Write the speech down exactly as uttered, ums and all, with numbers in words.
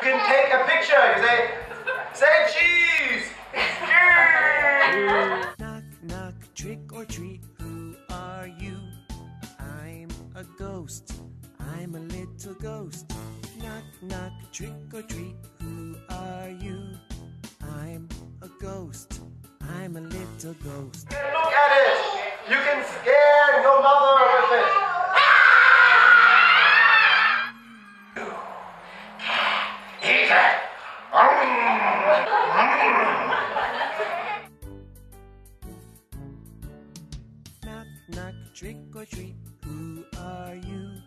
can take a picture. You say, say cheese. Knock, knock, trick or treat, who are you? I'm a ghost, I'm a little ghost. Knock, knock, trick or treat, who are you? I'm a ghost, I'm a little ghost. Look at it. You can scare your mother with it. Eat it. Knock, knock, trick or treat, who are you?